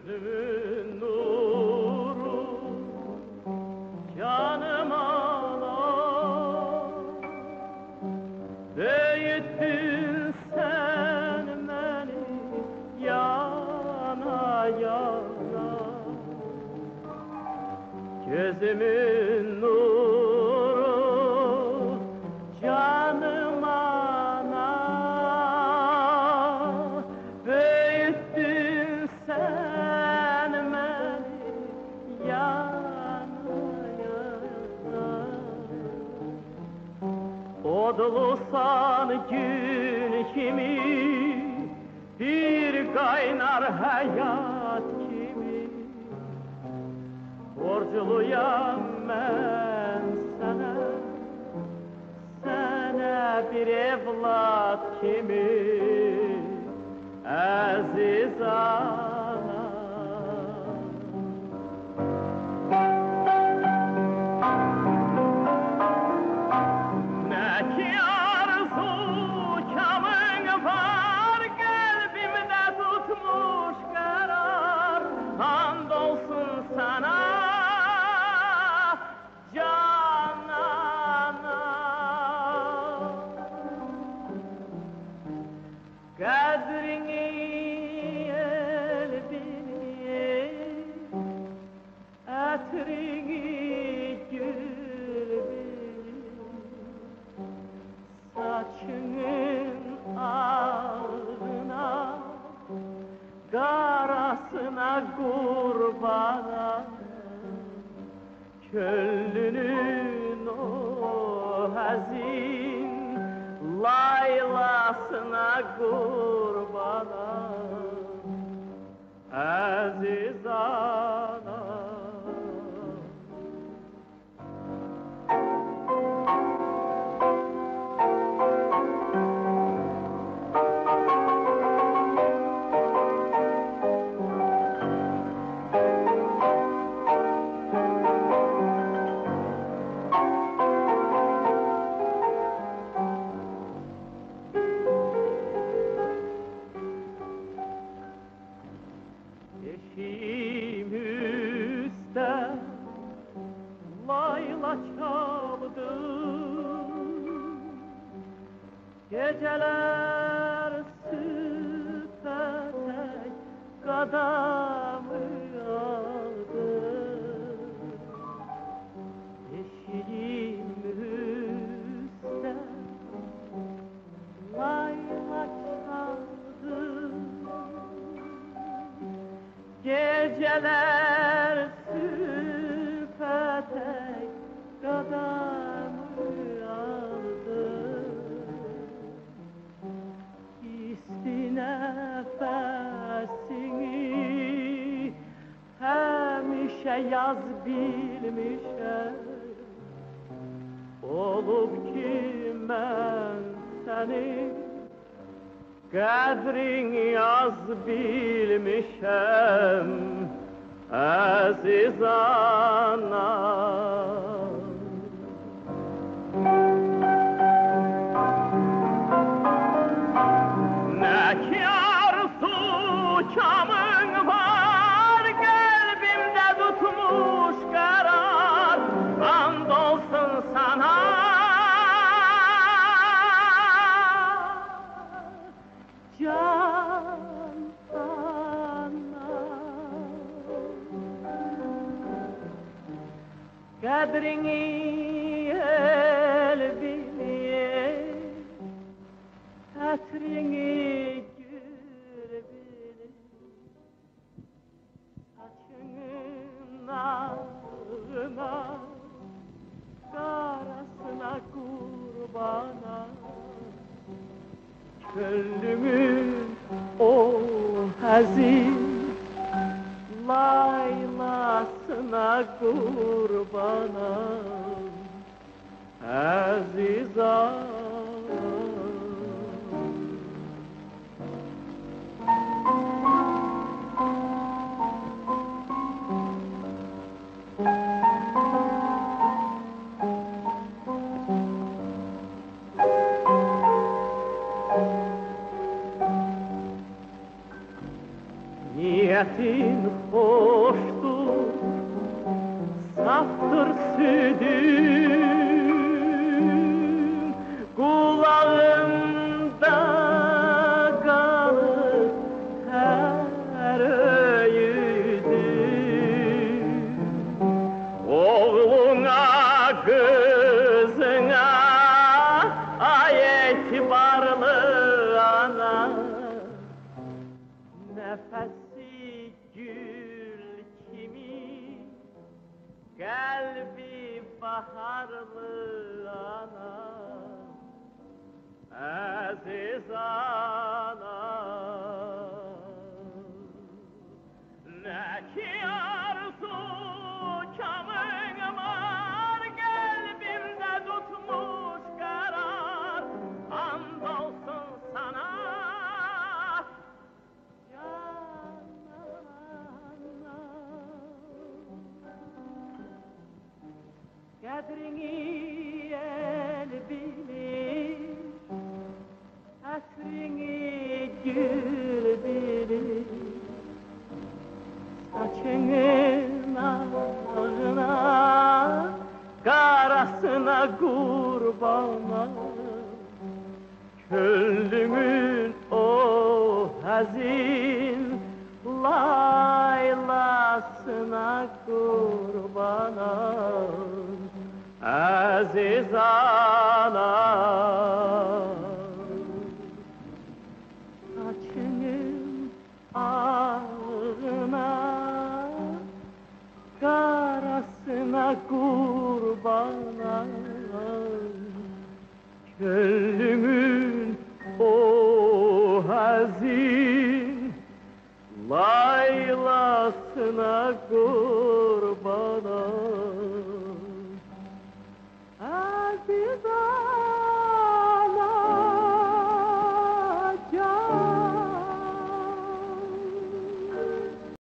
Gözümün nuru canım ağlar. Büyüttün sen beni yana yana. Gözümün nuru canım ana. Büyüttün sen beni yana yana. Odlusan gün kimi, bir kaynar hayat kimi. Borculuyam ben sana, sana bir evlat kimi, aziz ana. Ne ki arzu kamın var, kalbimde tutmuş karar. Andolsun sana canana. Kadrini el beni, etrini gül beni. Saçının ağrına, karasına kurbana. Könlünün o hazin laylasına kurbana, aziz ana. Eşiğim üstte layla çaldı. Geceler süpetek kadamı aldı. Eşiğim üstte layla çaldı. Geceler süpetek kadamı aldı. İsti nefesini hemişe yaz bilmişem. Olup ki ben seni kadrini yaz bilmişem, aziz ana. Ne ki arzu kamın var, kalbimde tutmuş karar. Andolsun sana can ana. Kadrini el bilir, hatrini gül bilir. Saçının ağına, karasına kurbana. Gönlümün o hazin laylasına kurbana, aziz ana. niyetin hoştur, saftır südün, kulağımda kalır her öğüdün. Oğluna kızına ay etibarlı ana, nefesi gül kimi, kalbi baharlı ana, aziz ana. Ne ki arzu kamın var, kalbimde tutmuş karar, andolsun sana canana. Kadrini el bilir, asrini gül bilir, saçının ağına, karasına kurbana, gönlümün o hazin laylasına kurbana, aziz anam. Saçının ağına, karasına kurbana, gönlümün o hazin laylasına kurban.